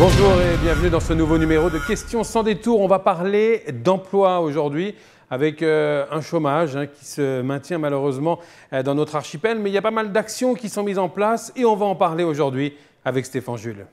Bonjour et bienvenue dans ce nouveau numéro de Questions sans détour. On va parler d'emploi aujourd'hui avec un chômage qui se maintient malheureusement dans notre archipel. Mais il y a pas mal d'actions qui sont mises en place et on va en parler aujourd'hui avec Stéphane Jules.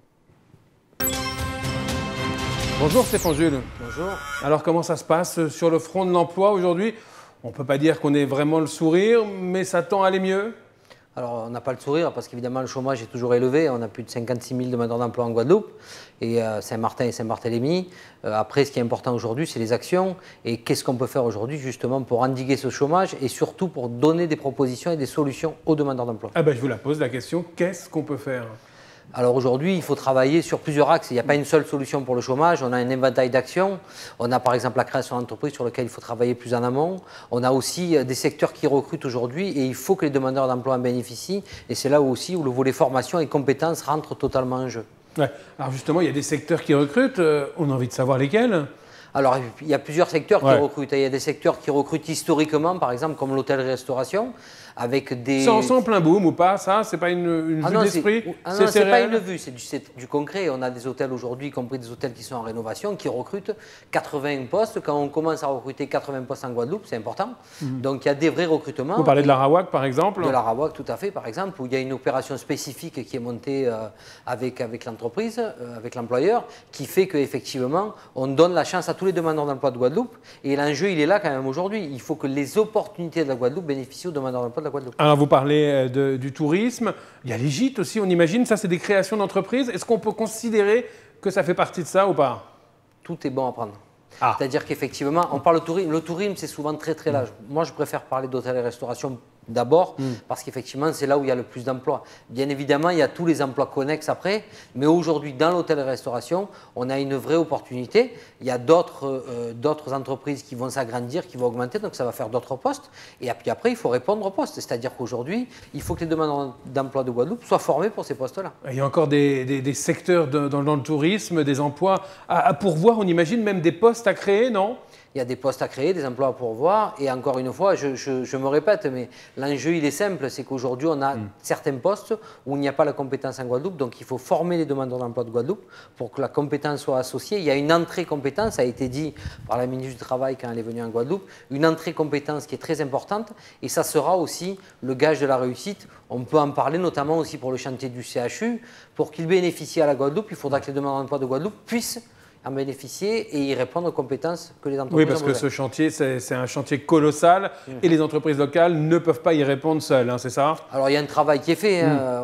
Bonjour Stéphane Jules. Bonjour. Alors comment ça se passe sur le front de l'emploi aujourd'hui? On ne peut pas dire qu'on ait vraiment le sourire, mais ça tend à aller mieux. Alors, on n'a pas le sourire parce qu'évidemment, le chômage est toujours élevé. On a plus de 56 000 demandeurs d'emploi en Guadeloupe et Saint-Martin et Saint-Barthélemy. Après, ce qui est important aujourd'hui, c'est les actions. Et qu'est-ce qu'on peut faire aujourd'hui justement pour endiguer ce chômage et surtout pour donner des propositions et des solutions aux demandeurs d'emploi? Je vous la pose la question, qu'est-ce qu'on peut faire? Alors aujourd'hui, il faut travailler sur plusieurs axes. Il n'y a pas une seule solution pour le chômage. On a un éventail d'actions. On a par exemple la création d'entreprises sur lesquelles il faut travailler plus en amont. On a aussi des secteurs qui recrutent aujourd'hui et il faut que les demandeurs d'emploi en bénéficient. Et c'est là aussi où le volet formation et compétences rentre totalement en jeu. Ouais. Alors justement, il y a des secteurs qui recrutent. On a envie de savoir lesquels. Alors, il y a plusieurs secteurs qui recrutent. Il y a des secteurs qui recrutent historiquement, par exemple, comme l'hôtellerie-restauration, avec des... Sans plein boom ou pas, ça, c'est pas une vue d'esprit? Non, c'est pas une vue, c'est du concret. On a des hôtels aujourd'hui, y compris des hôtels qui sont en rénovation, qui recrutent 80 postes. Quand on commence à recruter 80 postes en Guadeloupe, c'est important. Donc, il y a des vrais recrutements. Vous parlez de l'Arawak, par exemple? De l'Arawak, tout à fait, par exemple, où il y a une opération spécifique qui est montée avec l'entreprise, avec l'employeur, qui fait qu'effectivement, on donne la chance à tous les demandeurs d'emploi de Guadeloupe. Et l'enjeu, il est là quand même aujourd'hui. Il faut que les opportunités de la Guadeloupe bénéficient aux demandeurs d'emploi de la Guadeloupe. Alors, vous parlez du tourisme. Il y a les gîtes aussi, on imagine. Ça, c'est des créations d'entreprises. Est-ce qu'on peut considérer que ça fait partie de ça ou pas? Tout est bon à prendre. C'est-à-dire qu'effectivement, on parle de tourisme. Le tourisme, c'est souvent très large. Moi, je préfère parler d'hôtel et restauration d'abord, parce qu'effectivement, c'est là où il y a le plus d'emplois. Bien évidemment, il y a tous les emplois connexes après, mais aujourd'hui, dans l'hôtel et restauration, on a une vraie opportunité. Il y a d'autres entreprises qui vont s'agrandir, qui vont augmenter, donc ça va faire d'autres postes. Et puis après, il faut répondre aux postes. C'est-à-dire qu'aujourd'hui, il faut que les demandeurs d'emploi de Guadeloupe soient formés pour ces postes-là. Il y a encore des secteurs dans le tourisme, des emplois à pourvoir, on imagine même des postes à créer, non? Il y a des postes à créer, des emplois à pourvoir. Et encore une fois, je me répète, mais l'enjeu, il est simple. C'est qu'aujourd'hui, on a certains postes où il n'y a pas la compétence en Guadeloupe. Donc, il faut former les demandeurs d'emploi de Guadeloupe pour que la compétence soit associée. Il y a une entrée compétence, ça a été dit par la ministre du Travail quand elle est venue en Guadeloupe, une entrée compétence qui est très importante. Et ça sera aussi le gage de la réussite. On peut en parler notamment aussi pour le chantier du CHU. Pour qu'il bénéficie à la Guadeloupe, il faudra que les demandeurs d'emploi de Guadeloupe puissent en bénéficier et y répondre aux compétences que les entreprises ont. Oui, parce que ce chantier, c'est un chantier colossal et les entreprises locales ne peuvent pas y répondre seules, c'est ça? Alors, il y a un travail qui est fait.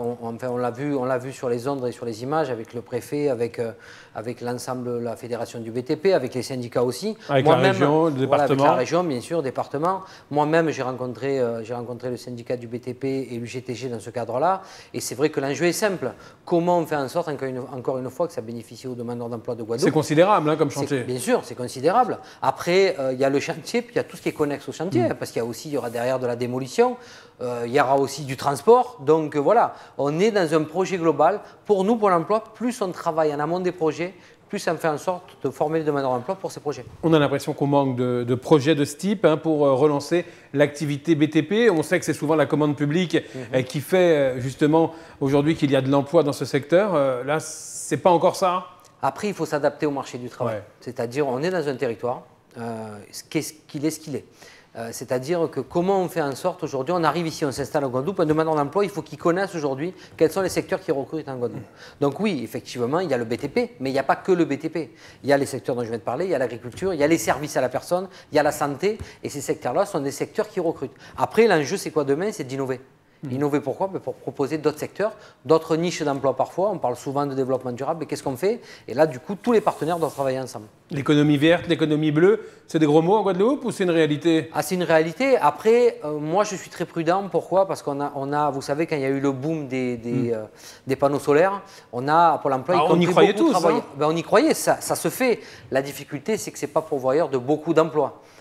On l'a vu sur les ondes et sur les images avec le préfet, avec l'ensemble de la fédération du BTP, avec les syndicats aussi. Avec la région, le département. Avec la région, bien sûr, département. Moi-même, j'ai rencontré le syndicat du BTP et l'UGTG dans ce cadre-là. Et c'est vrai que l'enjeu est simple. Comment on fait en sorte, encore une fois, que ça bénéficie aux demandeurs d'emploi de Guadeloupe? C'est considérable comme chantier. Bien sûr, c'est considérable. Après, il y a le chantier, puis il y a tout ce qui est connexe au chantier, parce qu'il y aura derrière de la démolition, il y aura aussi du transport. Donc voilà, on est dans un projet global. Pour nous, pour l'emploi, plus on travaille en amont des projets, plus on fait en sorte de former les demandeurs d'emploi pour ces projets. On a l'impression qu'on manque de projets de ce type pour relancer l'activité BTP. On sait que c'est souvent la commande publique qui fait justement aujourd'hui qu'il y a de l'emploi dans ce secteur. Là, c'est pas encore ça. Après, il faut s'adapter au marché du travail. Ouais. C'est-à-dire, on est dans un territoire, ce qu'il est. C'est-à-dire que comment on fait en sorte aujourd'hui, on arrive ici, on s'installe en Guadeloupe, un demandeur d'emploi, il faut qu'il connaisse aujourd'hui quels sont les secteurs qui recrutent en Guadeloupe. Donc oui, effectivement, il y a le BTP, mais il n'y a pas que le BTP. Il y a les secteurs dont je viens de parler, il y a l'agriculture, il y a les services à la personne, il y a la santé, et ces secteurs-là sont des secteurs qui recrutent. Après, l'enjeu, c'est quoi demain? C'est d'innover. Innover pourquoi? Pour proposer d'autres secteurs, d'autres niches d'emploi parfois. On parle souvent de développement durable, mais qu'est-ce qu'on fait? Et là, du coup, tous les partenaires doivent travailler ensemble. L'économie verte, l'économie bleue, c'est des gros mots en Guadeloupe ou c'est une réalité? C'est une réalité. Après, moi, je suis très prudent. Pourquoi? Parce qu'on a, vous savez, quand il y a eu le boom des panneaux solaires, on a, pour l'emploi, on y croyait tous. On y croyait, ça se fait. La difficulté, c'est que ce n'est pas pourvoyeur de beaucoup d'emplois.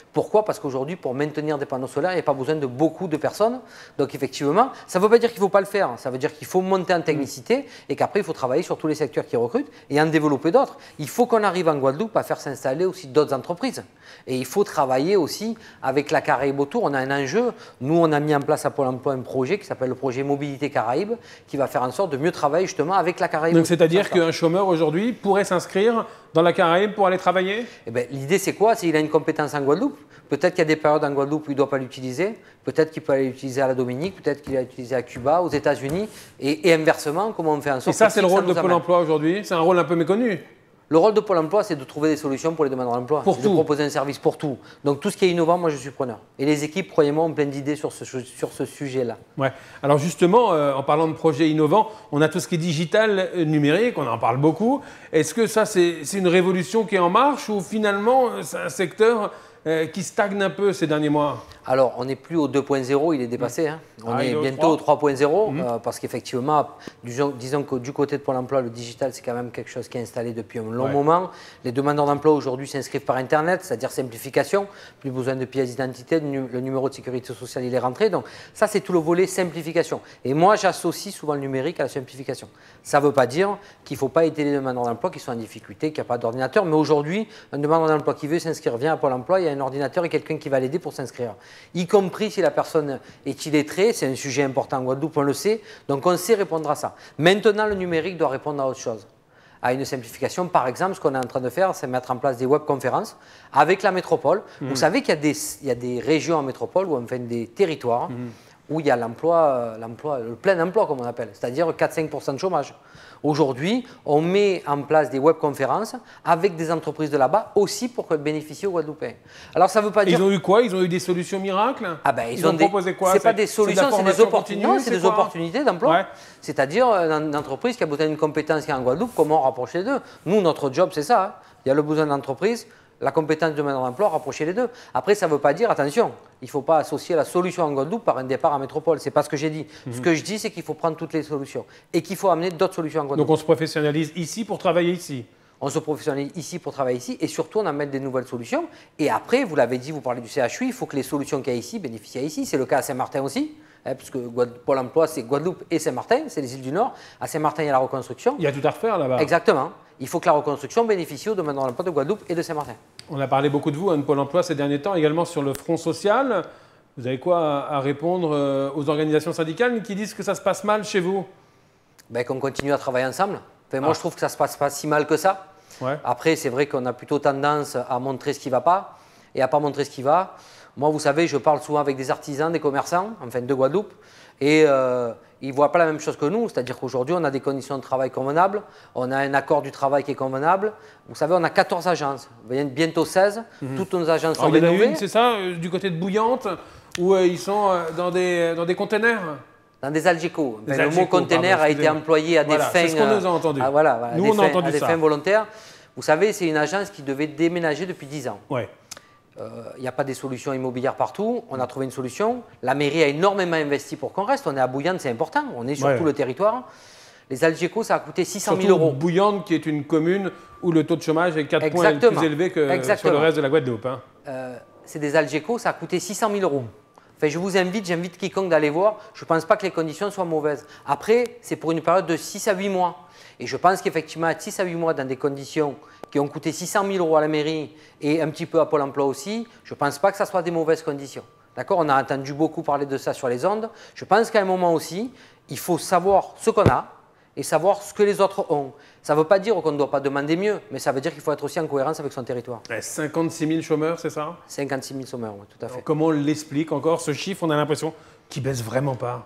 Pourquoi? Parce qu'aujourd'hui, pour maintenir des panneaux solaires, il n'y a pas besoin de beaucoup de personnes. Donc effectivement, ça ne veut pas dire qu'il ne faut pas le faire. Ça veut dire qu'il faut monter en technicité et qu'après, il faut travailler sur tous les secteurs qui recrutent et en développer d'autres. Il faut qu'on arrive en Guadeloupe à faire s'installer aussi d'autres entreprises. Et il faut travailler aussi avec la Caraïbe autour. On a un enjeu. Nous, on a mis en place à Pôle emploi un projet qui s'appelle le projet Mobilité Caraïbe, qui va faire en sorte de mieux travailler justement avec la Caraïbe. Donc c'est-à-dire qu'un chômeur aujourd'hui pourrait s'inscrire dans la Caraïbe pour aller travailler? Eh bien, l'idée, c'est quoi? C'est qu'il a une compétence en Guadeloupe. Peut-être qu'il y a des périodes en Guadeloupe où il ne doit pas l'utiliser. Peut-être qu'il peut aller l'utiliser à la Dominique. Peut-être qu'il va l'utiliser à Cuba, aux États-Unis. Et inversement, comment on fait en sorte... Et ça, c'est le rôle de Pôle emploi aujourd'hui? C'est un rôle un peu méconnu. Le rôle de Pôle emploi, c'est de trouver des solutions pour les demandeurs d'emploi. Pour tout. De proposer un service pour tout. Donc tout ce qui est innovant, moi je suis preneur. Et les équipes, croyez-moi, ont plein d'idées sur ce sujet-là. Ouais. Alors justement, en parlant de projets innovants, on a tout ce qui est digital, numérique, on en parle beaucoup. Est-ce que ça, c'est une révolution qui est en marche ou finalement, c'est un secteur qui stagne un peu ces derniers mois? Alors, on n'est plus au 2.0, il est dépassé. Hein. On est bientôt au 3.0 parce qu'effectivement, disons que du côté de Pôle emploi, le digital, c'est quand même quelque chose qui est installé depuis un long moment. Les demandeurs d'emploi aujourd'hui s'inscrivent par Internet, c'est-à-dire simplification. Plus besoin de pièces d'identité, le numéro de sécurité sociale, il est rentré. Donc, ça, c'est tout le volet simplification. Et moi, j'associe souvent le numérique à la simplification. Ça ne veut pas dire qu'il ne faut pas aider les demandeurs d'emploi qui sont en difficulté, qu'il n'y a pas d'ordinateur. Mais aujourd'hui, un demandeur d'emploi qui veut s'inscrire vient à Pôle emploi, il y a un ordinateur et quelqu'un qui va l'aider pour s'inscrire. Y compris si la personne est illettrée, c'est un sujet important en Guadeloupe, on le sait, donc on sait répondre à ça. Maintenant, le numérique doit répondre à autre chose, à une simplification. Par exemple, ce qu'on est en train de faire, c'est mettre en place des webconférences avec la métropole. Vous savez qu'il y a des régions en métropole, ou enfin des territoires, où il y a l'emploi, le plein emploi, comme on appelle, c'est-à-dire 4-5% de chômage. Aujourd'hui, on met en place des webconférences avec des entreprises de là-bas aussi pour bénéficier aux Guadeloupéens. Alors, ça ne veut pas dire... Ils ont eu quoi? Ils ont eu des solutions miracles? Ah ben, ils ont proposé quoi? Ce n'est pas des solutions, c'est des opportunités. C'est des opportunités d'emploi. Ouais. C'est-à-dire une entreprise qui a besoin d'une compétence qui est en Guadeloupe, comment rapprocher les deux? Nous, notre job, c'est ça. Hein. Il y a le besoin d'entreprise, la compétence de demandeur d'emploi, rapprocher les deux. Après, ça ne veut pas dire, attention, il ne faut pas associer la solution en Guadeloupe par un départ en métropole. Ce n'est pas ce que j'ai dit. Ce que je dis, c'est qu'il faut prendre toutes les solutions et qu'il faut amener d'autres solutions en Guadeloupe. Donc on se professionnalise ici pour travailler ici? On se professionnalise ici pour travailler ici et surtout on amène des nouvelles solutions. Et après, vous l'avez dit, vous parlez du CHU, il faut que les solutions qu'il y a ici bénéficient ici. C'est le cas à Saint-Martin aussi. Puisque Pôle emploi, c'est Guadeloupe et Saint-Martin, c'est les îles du Nord. À Saint-Martin, il y a la reconstruction. Il y a tout à refaire là-bas. Exactement. Il faut que la reconstruction bénéficie aux demandeurs d'emploi de Guadeloupe et de Saint-Martin. On a parlé beaucoup de vous, de Pôle emploi ces derniers temps, également sur le front social. Vous avez quoi à répondre aux organisations syndicales qui disent que ça se passe mal chez vous? Ben, qu'on continue à travailler ensemble. Enfin, moi, je trouve que ça ne se passe pas si mal que ça. Ouais. Après, c'est vrai qu'on a plutôt tendance à montrer ce qui ne va pas et à ne pas montrer ce qui va. Moi, vous savez, je parle souvent avec des artisans, des commerçants, enfin de Guadeloupe, et ils ne voient pas la même chose que nous. C'est-à-dire qu'aujourd'hui, on a des conditions de travail convenables, on a un accord du travail qui est convenable. Vous savez, on a 14 agences, bientôt 16. Toutes nos agences sont rénovées. Il y en a une, c'est ça, du côté de Bouillante, où ils sont dans des containers? Dans des Algeco. Le mot container a été employé à des fins... C'est ce qu'on nous a entendu. Nous, on a entendu ça. À des fins volontaires. Vous savez, c'est une agence qui devait déménager depuis 10 ans. Ouais. Il n'y a pas des solutions immobilières partout. On a trouvé une solution. La mairie a énormément investi pour qu'on reste. On est à Bouillante, c'est important. On est sur tout le territoire. Les Algeco, ça a coûté 600 000 euros. Bouillante, qui est une commune où le taux de chômage est 4 points plus élevé que sur le reste de la Guadeloupe. Hein. C'est des Algeco, ça a coûté 600 000 euros. Enfin, j'invite quiconque d'aller voir. Je ne pense pas que les conditions soient mauvaises. Après, c'est pour une période de 6 à 8 mois. Et je pense qu'effectivement, à 6 à 8 mois, dans des conditions qui ont coûté 600 000 euros à la mairie et un petit peu à Pôle emploi aussi, je ne pense pas que ça soit des mauvaises conditions. D'accord? On a entendu beaucoup parler de ça sur les ondes. Je pense qu'à un moment aussi, il faut savoir ce qu'on a et savoir ce que les autres ont. Ça ne veut pas dire qu'on ne doit pas demander mieux, mais ça veut dire qu'il faut être aussi en cohérence avec son territoire. 56 000 chômeurs, c'est ça? 56 000 chômeurs, oui, tout à fait. Alors, comment on l'explique encore, ce chiffre? On a l'impression qu'il ne baisse vraiment pas.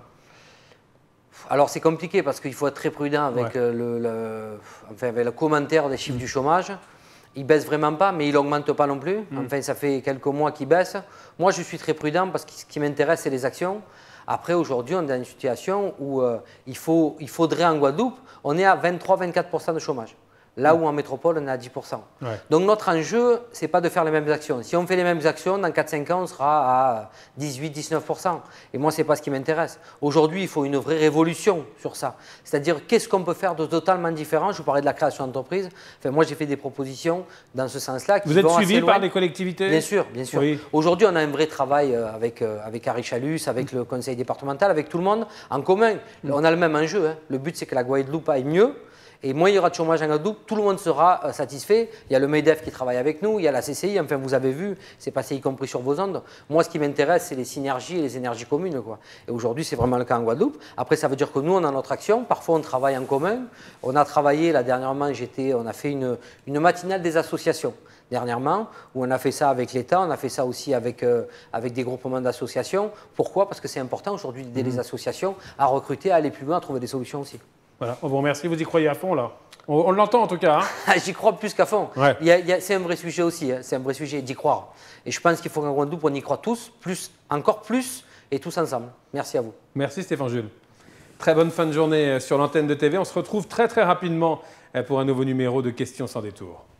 Alors c'est compliqué parce qu'il faut être très prudent avec, avec le commentaire des chiffres du chômage. Il ne baisse vraiment pas, mais il n'augmente pas non plus. Enfin, ça fait quelques mois qu'il baisse. Moi, je suis très prudent parce que ce qui m'intéresse, c'est les actions. Après, aujourd'hui, on est dans une situation où il faudrait en Guadeloupe, on est à 23-24% de chômage. là où en métropole, on est à 10%. Ouais. Donc notre enjeu, ce n'est pas de faire les mêmes actions. Si on fait les mêmes actions, dans 4-5 ans, on sera à 18-19%. Et moi, ce n'est pas ce qui m'intéresse. Aujourd'hui, il faut une vraie révolution sur ça. C'est-à-dire, qu'est-ce qu'on peut faire de totalement différent? Je vous parlais de la création d'entreprise. Enfin, moi, j'ai fait des propositions dans ce sens-là. Vous êtes suivi par les collectivités? Bien sûr, bien sûr. Oui. Aujourd'hui, on a un vrai travail avec Harry Chalus, avec le conseil départemental, avec tout le monde en commun. On a le même enjeu. Hein. Le but, c'est que la Guadeloupe aille mieux. Et moins il y aura de chômage en Guadeloupe, tout le monde sera satisfait. Il y a le MEDEF qui travaille avec nous, il y a la CCI, enfin vous avez vu, c'est passé y compris sur vos ondes. Moi, ce qui m'intéresse, c'est les synergies et les énergies communes, quoi. Et aujourd'hui, c'est vraiment le cas en Guadeloupe. Après, ça veut dire que nous, on a notre action. Parfois, on travaille en commun. On a travaillé, là, dernièrement, on a fait une matinale des associations. Dernièrement, où on a fait ça avec l'État, on a fait ça aussi avec des groupements d'associations. Pourquoi? Parce que c'est important aujourd'hui d'aider les associations à recruter, à aller plus loin, à trouver des solutions aussi. Voilà, on vous remercie, vous y croyez à fond là. On l'entend en tout cas. Hein. J'y crois plus qu'à fond. Ouais. C'est un vrai sujet aussi, hein. C'est un vrai sujet d'y croire. Et je pense qu'il faut qu'en Guadeloupe, on y croit tous, encore plus, et tous ensemble. Merci à vous. Merci Stéphane Jules. Très bonne fin de journée sur l'antenne de TV. On se retrouve très rapidement pour un nouveau numéro de Questions sans détour.